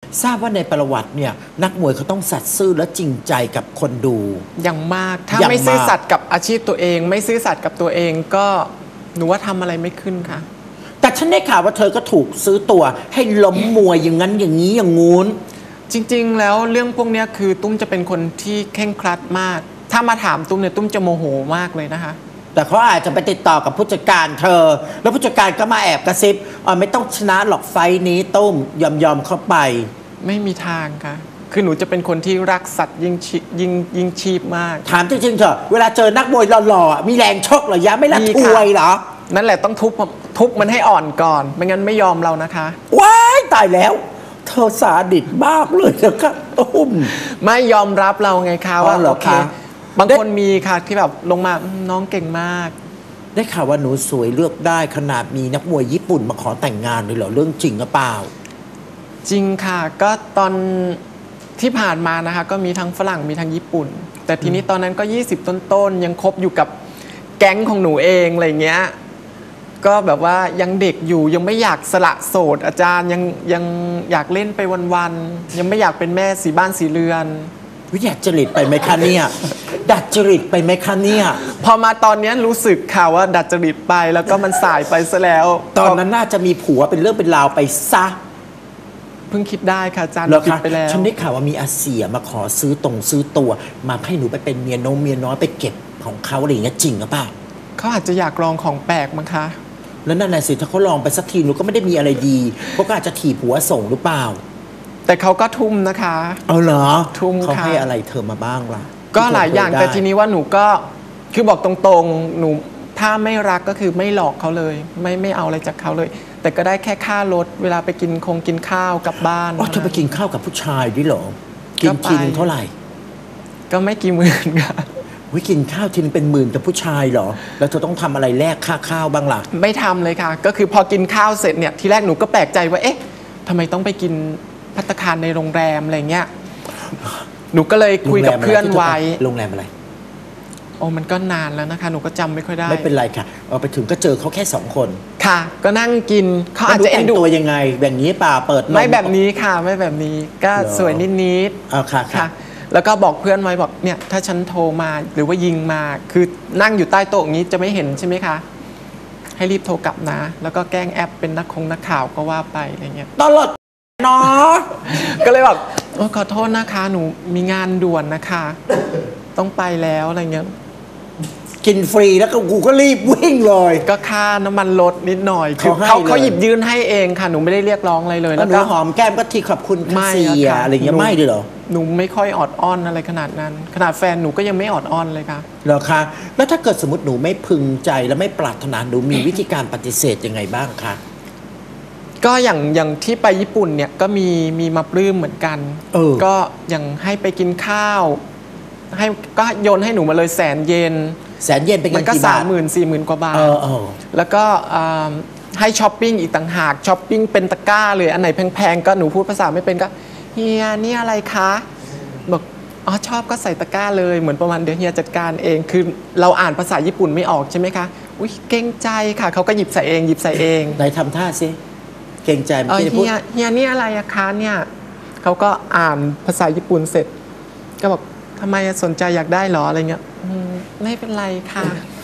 ทราบว่าในประวัติเนี่ยนักมวยเขาต้องสัตย์ซื่อและจริงใจกับคนดูอย่างมากถ้าไม่ซื่อสัตย์กับอาชีพตัวเองไม่ซื่อสัตย์กับตัวเองก็หนูว่าทำอะไรไม่ขึ้นค่ะแต่ฉันได้ข่าวว่าเธอก็ถูกซื้อตัวให้ล้มมวยอย่างนั้นอย่างนี้อย่างงู้นจริงๆแล้วเรื่องพวกนี้คือตุ้มจะเป็นคนที่เคร่งครัดมากถ้ามาถามตุ้มเนี่ยตุ้มจะโมโหมากเลยนะคะแต่เขาอาจจะไปติดต่อกับผู้จัดการเธอแล้วผู้จัดการก็มาแอบกระซิบไม่ต้องชนะหรอกไฟนี้ตุ้มยอมเข้าไปไม่มีทางค่ะคือหนูจะเป็นคนที่รักสัตว์ยิ่งชีพมากถามจริงๆเถอะเวลาเจอนักมวยหล่อๆมีแรงชกหรอยะไม่ละทวยเหรอนั่นแหละต้องทุบมันให้อ่อนก่อนไม่งั้นไม่ยอมเรานะคะว้ายตายแล้วเธอสาดิสมากเลยนะครับตุ้มไม่ยอมรับเราไงคะว่าโอเคบางคนมีค่ะที่แบบลงมาน้องเก่งมากได้ข่าวว่าหนูสวยเลือกได้ขนาดมีนักมวยญี่ปุ่นมาขอแต่งงานเลยเหรอเรื่องจริงหรือเปล่าจริงค่ะก็ตอนที่ผ่านมานะคะก็มีทั้งฝรั่งมีทั้งญี่ปุ่นแต่ทีนี้ตอนนั้นก็20ต้นๆยังคบอยู่กับแก๊งของหนูเองอะไรเงี้ยก็แบบว่ายังเด็กอยู่ยังไม่อยากสละโสดอาจารย์ยังอยากเล่นไปวันๆยังไม่อยากเป็นแม่สีบ้านสีเรือนวิอยากจริตไปไหมคะเนี่ยดัดจริตไปไหมคะเนี่ยพอมาตอนนี้รู้สึกค่ะว่าดัดจริตไปแล้วก็มันสายไปซะแล้วตอนนั้นน่าจะมีผัวเป็นเรื่องเป็นราวไปซะเพิ่งคิดได้ค่ะอาจารย์คิดไปแล้วฉันได้ข่าวว่ามีอาเซียมาขอซื้อตัวมาให้หนูไปเป็นเมียน้อยไปเก็บของเขาอะไรอย่างเงี้ยจริงหรือเปล่าเขาอาจจะอยากลองของแปลกมั้งคะแล้วนั่นน่ะสิถ้าเขาลองไปสักทีหนูก็ไม่ได้มีอะไรดีเขาก็อาจจะถีบหัวส่งหรือเปล่าแต่เขาก็ทุ่มนะคะเอาเหรอทุ่มเขาให้อะไรเธอมาบ้างล่ะก็หลายอย่างแต่ทีนี้ว่าหนูก็คือบอกตรงๆหนูถ้าไม่รักก็คือไม่หลอกเขาเลยไม่เอาอะไรจากเขาเลยแต่ก็ได้แค่ค่ารถเวลาไปกินข้าวกลับบ้านเธอไปกินข้าวกับผู้ชายด้วยเหรอกินทีนึงเท่าไหร่ก็ไม่กี่หมื่นค่ะวิกินข้าวทีนึงเป็นหมื่นกับผู้ชายเหรอแล้วเธอต้องทำอะไรแลกค่าข้าวบ้างล่ะไม่ทำเลยค่ะก็คือพอกินข้าวเสร็จเนี่ยทีแรกหนูก็แปลกใจว่าเอ๊ะทำไมต้องไปกินภัตตาคารในโรงแรมอะไรเงี้ยหนูก็เลยคุยกับเพื่อนไว้โรงแรมอะไรโอ้มันก็นานแล้วนะคะหนูก็จำไม่ค่อยได้ไม่เป็นไรค่ะไปถึงก็เจอเขาแค่2 คนค่ะก็นั่งกินเขาอาจจะแต่งตัวยังไงแบบนี้ป่าเปิดไม่แบบนี้ค่ะไม่แบบนี้ก็สวยนิดๆค่ะแล้วก็บอกเพื่อนไว้บอกเนี่ยถ้าฉันโทรมาหรือว่ายิงมาคือนั่งอยู่ใต้โต๊ะอย่างนี้จะไม่เห็นใช่ไหมคะให้รีบโทรกลับนะแล้วก็แกล้งแอปเป็นนักข่าวก็ว่าไปอะไรเงี้ยตลอดเนาะก็เลยบอกขอโทษนะคะหนูมีงานด่วนนะคะต้องไปแล้วอะไรเงี้ยกินฟรีแล้วกูก็รีบวิ่งเลยก็ค่าน้ำมันลดนิดหน่อยเขาหยิบยื่นให้เองค่ะหนูไม่ได้เรียกร้องอะไรเลยแล้วก็หอมแก้มก็ทีขอบคุณไม่อะไรเงี้ยไม่เลยเหรอหนูไม่ค่อยออดอ้อนอะไรขนาดนั้นขนาดแฟนหนูก็ยังไม่ออดอ้อนเลยค่ะเหรอคะแล้วถ้าเกิดสมมติหนูไม่พึงใจและไม่ปรารถนาหนูมีวิธีการปฏิเสธยังไงบ้างคะก็อย่างที่ไปญี่ปุ่นเนี่ยก็มีมาปลื้มเหมือนกันก็อย่างให้ไปกินข้าวให้ก็โยนให้หนูมาเลย100,000 เยนเป็นเงินกี่บาท30,000 40,000 กว่าบาทแล้วก็ให้ช้อปปิ้งอีกต่างหากช้อปปิ้งเป็นตะกร้าเลยอันไหนแพงๆก็หนูพูดภาษาไม่เป็นก็เฮียนี่อะไรคะบอกอ๋อชอบก็ใส่ตะกร้าเลยเหมือนประมาณเดี๋ยวเฮียจัดการเองคือเราอ่านภาษาญี่ปุ่นไม่ออกใช่ไหมคะอุ้ยเก่งใจค่ะเขาก็หยิบใส่เองไหนทำท่าสิเก่งใจเฮียนี่อะไรอะคะเนี่ยเขาก็อ่านภาษาญี่ปุ่นเสร็จก็บอกทำไมสนใจอยากได้หรออะไรเงี้ยไม่เป็นไรค่ะ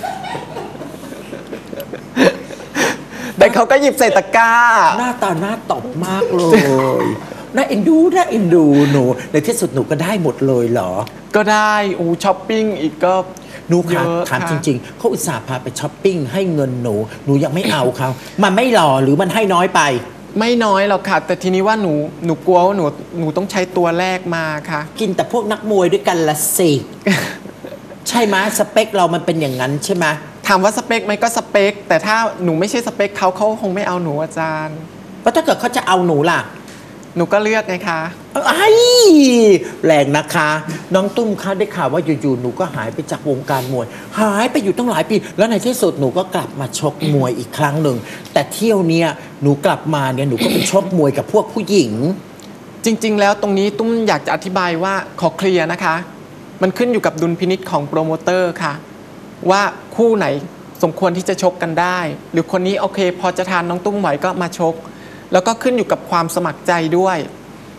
แต่เขาก็หยิบใส่ตะกร้าหน้าตาหน้าตบมากเลยน่าเอ็นดูหนูในที่สุดหนูก็ได้หมดเลยเหรอก็ได้ช้อปปิ้งอีกก็หนูค่ะถามจริงๆเขาอุตส่าห์พาไปช้อปปิ้งให้เงินหนูยังไม่เอาเขามันไม่หล่อหรือมันให้น้อยไปไม่น้อยหรอกค่ะแต่ทีนี้ว่าหนูกลัวว่าหนูต้องใช้ตัวแรกมาค่ะกินแต่พวกนักมวยด้วยกันละสิใช่ไหมสเปคเรามันเป็นอย่างนั้นใช่ไหมถามว่าสเปคไหมก็สเปคแต่ถ้าหนูไม่ใช่สเปคเขาคงไม่เอาหนูอาจารย์แล้วถ้าเกิดเขาจะเอาหนูล่ะหนูก็เลือกไงคะแรงนะคะน้องตุ้มคะได้ข่าวว่าอยู่ๆหนูก็หายไปจากวงการมวยหายไปอยู่ตั้งหลายปีแล้วในที่สุดหนูก็กลับมาชกมวยอีกครั้งหนึ่งแต่เที่ยวเนี้ยหนูกลับมาเนี่ยหนูก็ไปชกมวยกับพวกผู้หญิงจริงๆแล้วตรงนี้ตุ้มอยากจะอธิบายว่าขอเคลียร์นะคะมันขึ้นอยู่กับดุลพินิจของโปรโมเตอร์ค่ะว่าคู่ไหนสมควรที่จะชกกันได้หรือคนนี้โอเคพอจะทานน้องตุ้มไหวก็มาชกแล้วก็ขึ้นอยู่กับความสมัครใจด้วย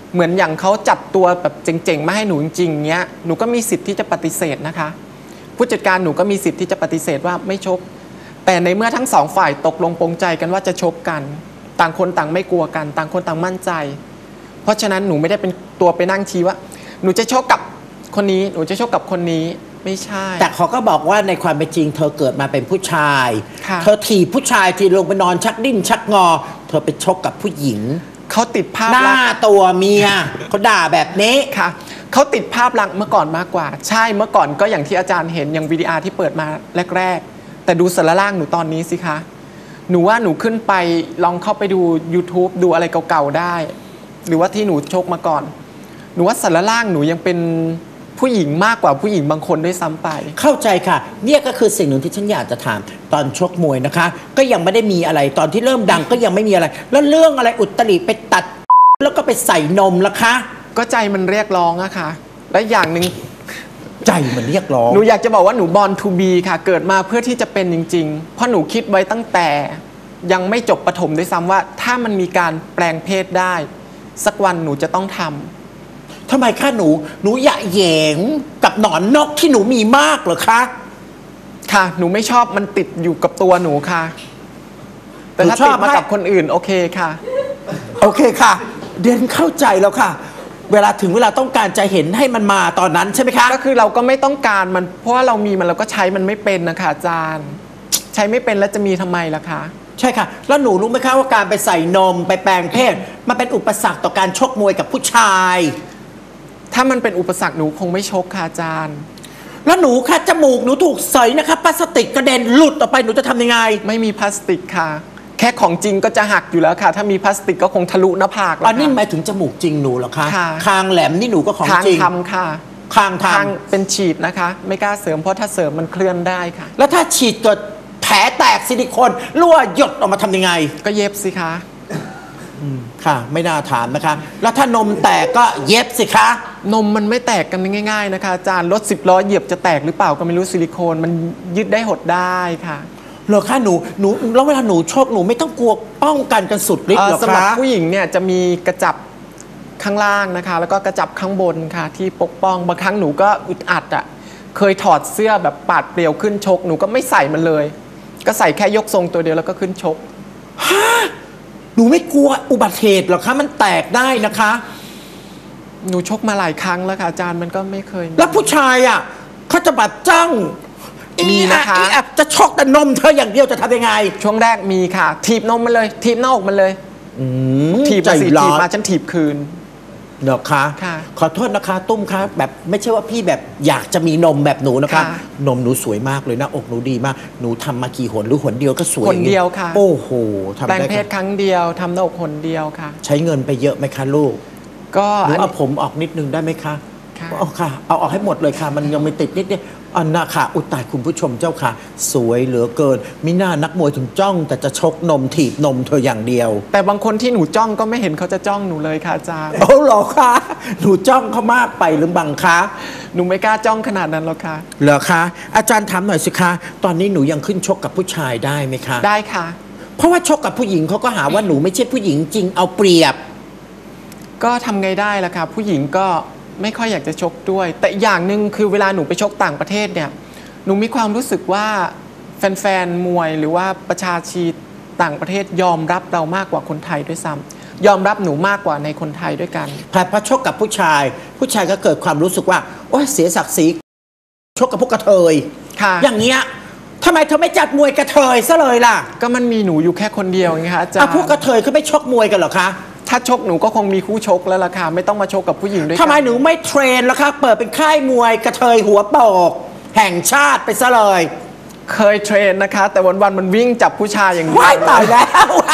เหมือนอย่างเขาจัดตัวแบบเจ๋งๆมาให้หนูจริงๆเงี้ยหนูก็มีสิทธิ์ที่จะปฏิเสธนะคะผู้จัดการหนูก็มีสิทธิ์ที่จะปฏิเสธว่าไม่ชกแต่ในเมื่อทั้งสองฝ่ายตกลงปรงใจกันว่าจะชกกันต่างคนต่างไม่กลัวกันต่างคนต่างมั่นใจเพราะฉะนั้นหนูไม่ได้เป็นตัวไปนั่งชี้ว่าหนูจะชกกับคนนี้หนูจะชกกับคนนี้ไม่ใช่แต่เขาก็บอกว่าในความเป็นจริงเธอเกิดมาเป็นผู้ชายค่ะเธอถีบผู้ชายที่ลงไปนอนชักดิ้นชักงอ เธอไปชกกับผู้หญิงเขาติดภาพหน้าลักษณ์ตัวเมียเขาด่าแบบนี้ค่ะเขาติดภาพลักษณ์เมื่อก่อนมากกว่า ใช่เมื่อก่อนก็อย่างที่อาจารย์เห็นอย่างวิดีอาร์ที่เปิดมาแรกๆแต่ดูสารล่างหนูตอนนี้สิคะหนูว่าหนูขึ้นไปลองเข้าไปดู YouTube ดูอะไรเก่าๆได้ หรือว่าที่หนูชกมาก่อน หนูว่าสารล่างหนูยังเป็นผู้หญิงมากกว่าผู้หญิงบางคนด้วยซ้ำไปเข้าใจค่ะเนี่ยก็คือสิ่งหนึ่งที่ฉันอยากจะถามตอนชกมวยนะคะ ก็ยังไม่ได้มีอะไรตอนที่เริ่มดังก็ยังไม่มีอะไร แล้วเรื่องอะไรอุตริไปตัด แล้วก็ไปใส่นมล่ะคะก็ใจมันเรียกร้องอะค่ะ และอย่างหนึ่งใจมันเรียกร้องหนูอยากจะบอกว่าหนูบอลทูบีค่ะ เกิดมาเพื่อที่จะเป็นจริงๆ เพราะหนูคิดไว้ตั้งแต่ยังไม่จบประถมด้วยซ้ำว่า ถ้ามันมีการแปลงเพศได้ สักวันหนูจะต้องทำทำไมคะหนูอยากแหยงกับหนอนนกที่หนูมีมากเหรอคะค่ะ หนูไม่ชอบมันติดอยู่กับตัวหนูค่ะ แต่ถ้าหนูชติอดบมาให้กับคนอื่นโอเคค่ะโอเคค่ะ เดนเข้าใจแล้วค่ะ เวลาถึงเวลาต้องการจะเห็นให้มันมาตอนนั้นใช่ไหมคะก็คือเราก็ไม่ต้องการมันเพราะว่าเรามีมันเราก็ใช้มันไม่เป็นนะคะอาจารย์ ใช้ไม่เป็นแล้วจะมีทำไมล่ะคะใช่ค่ะ แล้วหนูรู้ไหมคะว่าการไปใส่นมไปแปลงเพศมันเป็นอุปสรรคต่อการชกมวยกับผู้ชายถ้ามันเป็นอุปสรรคหนูคงไม่ชกค่ะอาจารย์แล้วหนูค่ะจมูกหนูถูกเสยนะคะพลาสติกกระเด็นหลุดออกไปหนูจะทำยังไงไม่มีพลาสติกค่ะ แค่ของจริงก็จะหักอยู่แล้วค่ะ ถ้ามีพลาสติกก็คงทะลุหน้าผากแล้วอันนี้ค่ะหมายถึงจมูกจริงหนูเหรอคะค่ะคางแหลมนี่หนูก็ของทางจริงทำค่ะคางททางเป็นฉีดนะคะ ไม่กล้าเสริมเพราะถ้าเสริมมันเคลื่อนได้ค่ะำแล้วถ้าฉีดเกิดแผลแตกซิลิโคนรั่วหยดออกมาทำยังไงก็เย็บสิคะค่ะ ไม่น่าถามนะคะ แล้วถ้านมแตกก็เย็บสิคะนมมันไม่แตกกันง่ายๆนะคะอาจารย์รถ10 ล้อเหยียบจะแตกหรือเปล่าก็ไม่รู้ซิลิโคนมันยืดได้หดได้ค่ะเหรอคะหนูแล้วเวลาหนูชกหนูไม่ต้องกลัวป้องกันกันสุดฤทธิ์เหรอสำหรับคะผู้หญิงเนี่ยจะมีกระจับข้างล่างนะคะ แล้วก็กระจับข้างบนค่ะ ที่ปกป้องบางครั้งหนูก็อึดอัดอ่ะเคยถอดเสื้อแบบปาดเปลี่ยวขึ้นชกหนูก็ไม่ใส่มันเลย ก็ใส่แค่ยกทรงตัวเดียวแล้วก็ขึ้นชกหนูไม่กลัวอุบัติเหตุเหรอคะมันแตกได้นะคะหนูชกมาหลายครั้งแล้วค่ะอาจารย์มันก็ไม่เคยมีแล้วผู้ชายอ่ะเขาจะแบบจ้องมีนะคะอีแอบจะชกแต่นมเธออย่างเดียวจะทำยังไงช่วงแรกมีค่ะ ถีบนมมันเลย ถีบหน้าอกมันเลยถีบใจมาสิร้ถีอบ นมาฉันถีบคืนเหรอคะค่ะขอโทษนะคะตุ้มคะแบบไม่ใช่ว่าพี่แบบอยากจะมีนมแบบหนูนะคะค่ะนมหนูสวยมากเลยนะอกหนูดีมากหนูทำมากี่หนหรือหนเดียวก็สวยหนเดียวค่ะโอ้โหทำแปลงได้เพศครั้งเดียวทำหน้าอกหนเดียวค่ะใช้เงินไปเยอะไหมคะลูกก็หนูอันเอาผมออกนิดนึงได้ไหมคะค่ะเอาค่ะ เอาออกให้หมดเลยค่ะ มันยังไม่ติดนิดเดียวอันน่ะค่ะ อุยตายคุณผู้ชมเจ้าค่ะ สวยเหลือเกินมิน่านักมวยถึงจ้อง แต่จะชกนมถีบนมเธออย่างเดียวแต่บางคนที่หนูจ้องก็ไม่เห็นเขาจะจ้องหนูเลยค่ะอาจารย์โอ้เหรอคะหนูจ้องเขามากไปหรือบังคะหนูไม่กล้าจ้องขนาดนั้นหรอกค่ะเหรอคะ อาจารย์ถามหน่อยสิคะ ตอนนี้หนูยังขึ้นชกกับผู้ชายได้ไหมคะได้ค่ะเพราะว่าชกกับผู้หญิงเขาก็หาว่าหนูไม่ใช่ผู้หญิงจริงเอาเปรียบก็ทำไงได้ล่ะค่ะ ผู้หญิงก็ไม่ค่อยอยากจะชกด้วย แต่อย่างหนึ่งคือเวลาหนูไปชกต่างประเทศเนี่ยหนูมีความรู้สึกว่าแฟนๆมวยหรือว่าประชาชีต่างประเทศยอมรับเรามากกว่าคนไทยด้วยซ้ำยอมรับหนูมากกว่าในคนไทยด้วยกันแต่พอชกกับผู้ชาย ผู้ชายก็เกิดความรู้สึกว่า โอ้ยเสียศักดิ์ศรีชกกับพวกกระเทยค่ะอย่างเงี้ยทำไมเธอไม่จัดมวยกระเทยซะเลยล่ะก็มันมีหนูอยู่แค่คนเดียวไงคะอาจารอ่ะย์พวกกระเทยเขาไม่ชกมวยกันเหรอคะถ้าชกหนูก็คงมีคู่ชกแล้วล่ะค่ะไม่ต้องมาชกกับผู้หญิงด้วยกัทำไมหนูไม่เทรนล่ะคะ เปิดเป็นค่ายมวยกระเทยหัวโปกแห่งชาติไปซะเลยเคยเทรนนะคะ แต่วันๆมันวิ่งจับผู้ชายอย่างเดีวว้ายตายแล้ว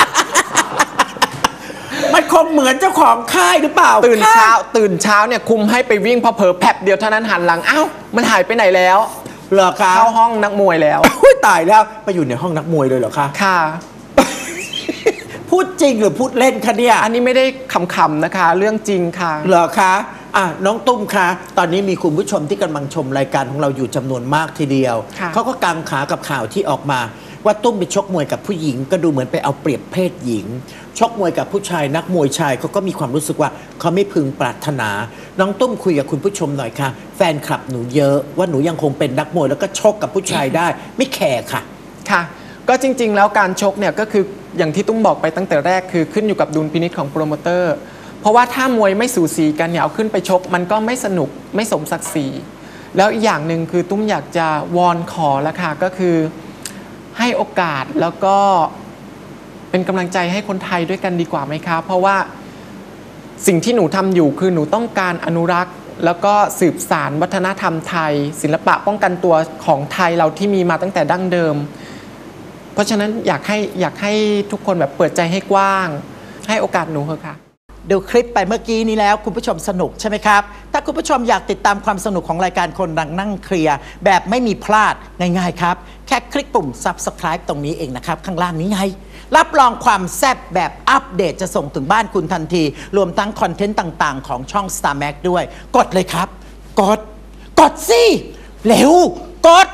มันคงเหมือนเจ้าของค่ายหรือเปล่าตื่นเช้าเนี่ยคุมให้ไปวิ่งพอเผลอแผลบเดียวเท่านั้นหันหลังอ้าวมันหายไปไหนแล้วเหรอคะเข้าห้องนักมวยแล้วอุ้ยตายแล้วไปอยู่ในห้องนักมวยเลยเหรอคะค่ะพูดจริงหรือพูดเล่นคะเนี่ยอันนี้ไม่ได้ขำๆนะคะ เรื่องจริงค่ะเหรอคะอ่ะน้องตุ้มคะ ตอนนี้มีคุณผู้ชมที่กำลังชมรายการของเราอยู่จำนวนมากทีเดียวค่ะเขาก็กังขากับข่าวที่ออกมาว่าตุ้มไปชกมวยกับผู้หญิงก็ดูเหมือนไปเอาเปรียบเพศหญิงชกมวยกับผู้ชายนักมวยชายเขาก็มีความรู้สึกว่าเขาไม่พึงปรารถนาน้องตุ้มคุยกับคุณผู้ชมหน่อยค่ะแฟนคลับหนูเยอะว่าหนูยังคงเป็นนักมวยแล้วก็ชกกับผู้ชายได้ไม่แคร์ค่ะค่ะก็จริงๆแล้วการชกเนี่ยก็คืออย่างที่ตุ้มบอกไปตั้งแต่แรกคือขึ้นอยู่กับดุลพินิจของโปรโมเตอร์เพราะว่าถ้ามวยไม่สูสีกันเนี่ยเอาขึ้นไปชกมันก็ไม่สนุกไม่สมศักดิ์ศรีแล้วอีกอย่างหนึ่งคือตุ้มอยากจะวอนขอแล้วค่ะก็คือให้โอกาสแล้วก็เป็นกำลังใจให้คนไทยด้วยกันดีกว่าไหมคะเพราะว่าสิ่งที่หนูทำอยู่คือหนูต้องการอนุรักษ์แล้วก็สืบสานวัฒนธรรมไทยศิลปะป้องกันตัวของไทยเราที่มีมาตั้งแต่ดั้งเดิมเพราะฉะนั้นอยากให้ทุกคนแบบเปิดใจให้กว้างให้โอกาสหนูเถอะค่ะดูคลิปไปเมื่อกี้นี้แล้วคุณผู้ชมสนุกใช่ไหมครับถ้าคุณผู้ชมอยากติดตามความสนุกของรายการคนดังนั่งเคลียร์แบบไม่มีพลาดง่ายๆครับแค่คลิกปุ่ม Subscribe ตรงนี้เองนะครับข้างล่างนี้ไงรับรองความแซ่บแบบอัปเดตจะส่งถึงบ้านคุณทันทีรวมทั้งคอนเทนต์ต่างๆของช่อง Star Max ด้วยกดเลยครับกดสิเร็วกด